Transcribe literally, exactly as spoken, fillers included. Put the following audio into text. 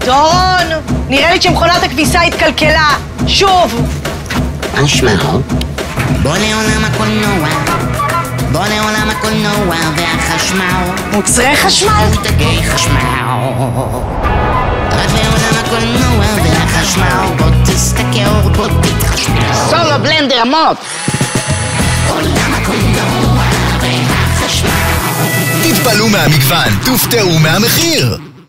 דורון, נראה לי שמכונת הכביסה התקלקלה. שוב. מה נשמעו? בוא לעולם הקולנוע, בוא לעולם הקולנוע והחשמל. מוצרי חשמל? מותגי חשמל. רק לעולם הקולנוע והחשמל, בוא תסתכל, בוא תתחשמל. סולו בלנדר עמוק. עולם הקולנוע והחשמל. תתפלאו מהמגוון, תופתעו מהמחיר.